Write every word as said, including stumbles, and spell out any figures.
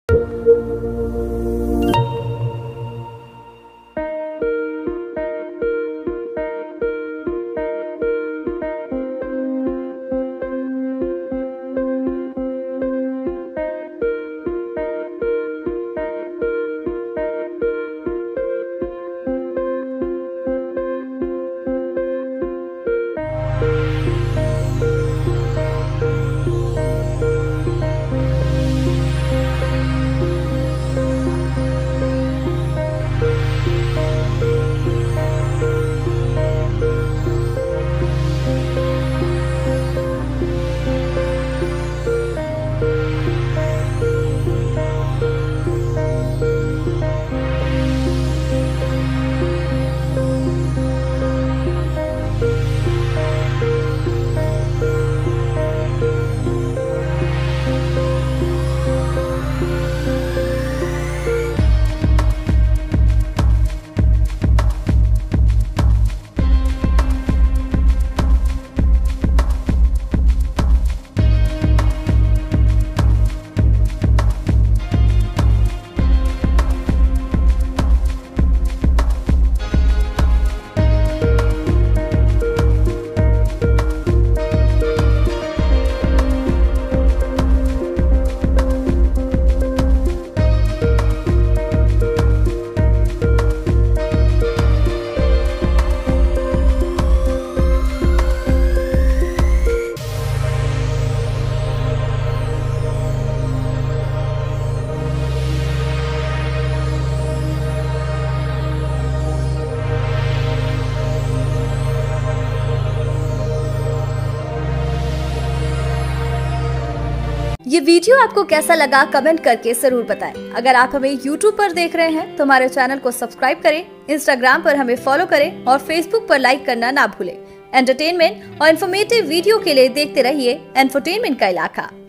ये वीडियो आपको कैसा लगा कमेंट करके जरूर बताएं। अगर आप हमें यूट्यूब पर देख रहे हैं तो हमारे चैनल को सब्सक्राइब करें, इंस्टाग्राम पर हमें फॉलो करें और फेसबुक पर लाइक करना ना भूलें। एंटरटेनमेंट और इन्फॉर्मेटिव वीडियो के लिए देखते रहिए एंफरटेनमेंट का इलाका।